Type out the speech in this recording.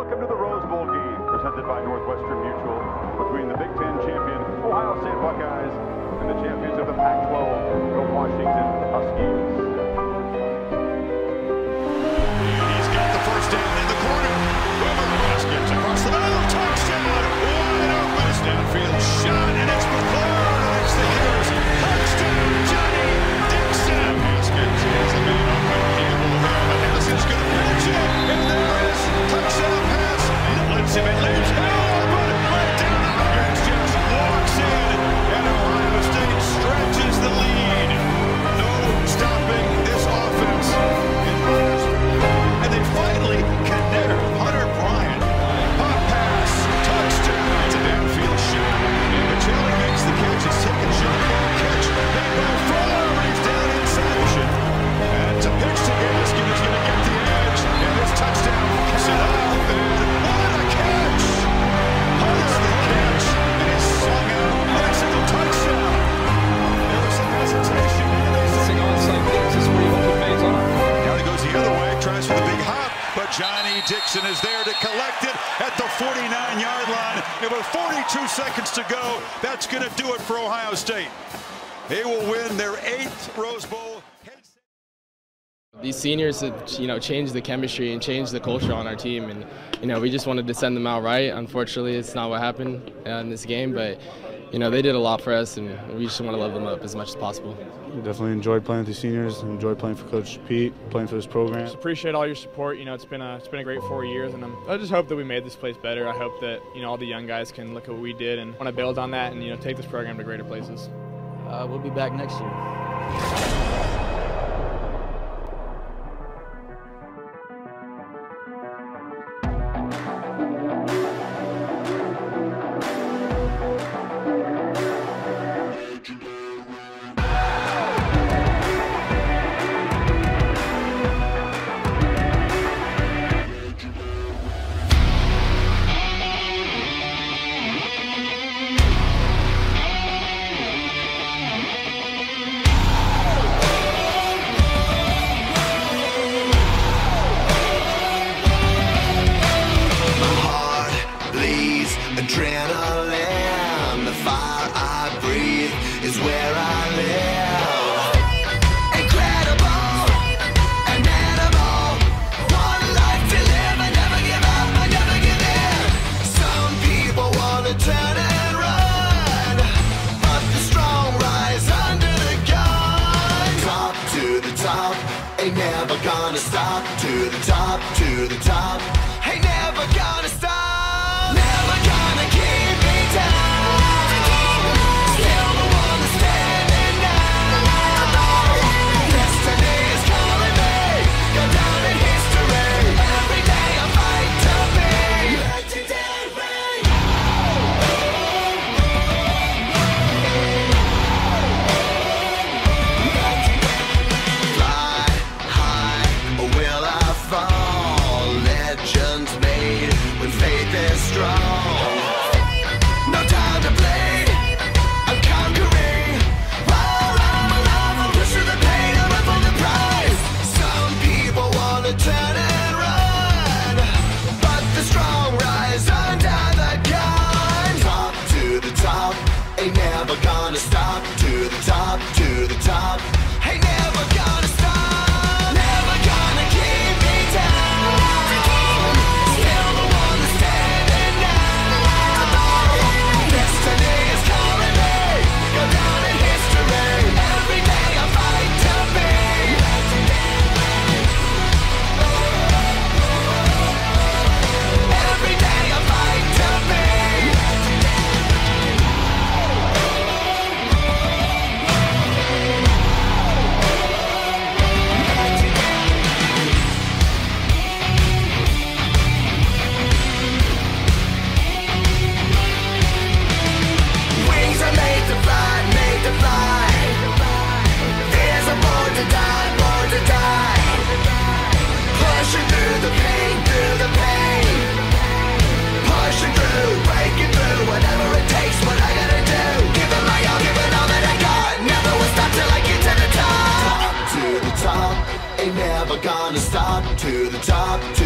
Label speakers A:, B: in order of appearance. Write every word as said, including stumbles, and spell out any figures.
A: Welcome to the Rose Bowl game, presented by Northwestern Mutual, between the Big Ten champion Ohio State Buckeyes and the champions of the Pac twelve, the Washington Huskies.
B: He's got the first down in the corner. Weber gets across the middle, touchdown, wide open. It's downfield shot, and it's McLaurin. It's the Bears. Touchdown, Johnny Dixon. Haskins is a man open. Campbell there, but Haskins going to catch it, and there is touchdown pass. Lets him, it leaves hell open. Right down Hopkins just walks in, and Ohio State stretches the lead. No stopping this offense. And they finally connect. Hunter Bryant, pop pass, touchdown. It's a downfield shot, and Michelli makes the catch. It's taken shot ball catch. Made by Fuller, he's down inside the ship. And it's a pitch to Gaskin. He's going to get the edge, and it's touchdown. Kicks it up, and what a catch! Hunter the catch, and he's slung out. Bicycle touchdown. There was some hesitation.
C: Sing onside kicks is where you want to put fans on.
B: Now he goes the other way, tries for the big hop, but Johnny Dixon is there to collect it at the forty-nine yard line. And with forty-two seconds to go, that's going to do it for Ohio State. They will win their eighth Rose Bowl.
D: These seniors have, you know, changed the chemistry and changed the culture on our team, and you know, we just wanted to send them out right. Unfortunately, it's not what happened in this game, but you know, they did a lot for us, and we just want to love them up as much as possible.
E: Definitely enjoyed playing with the seniors. Enjoyed playing for Coach Pete, playing for this program.
F: Just appreciate all your support. You know, it's been a it's been a great four years, and I'm, I just hope that we made this place better. I hope that you know all the young guys can look at what we did and want to build on that, and you know, take this program to greater places.
G: Uh, we'll be back next year.
H: Adrenaline, the fire I breathe is where I live. Incredible, an animal, one life to live. I never give up, I never give in. Some people wanna turn and run, but the strong rise under the gun. Top to the top, ain't never gonna stop. To the top, to the top, ain't never gonna stop. Never gonna stop. To the top, to the top, ain't never gonna stop. Never gonna keep me down. Still the one that's standing now. Destiny is calling me, go down in history. Every day I fight to be. Every day I fight to be. Never gonna stop. To the top, to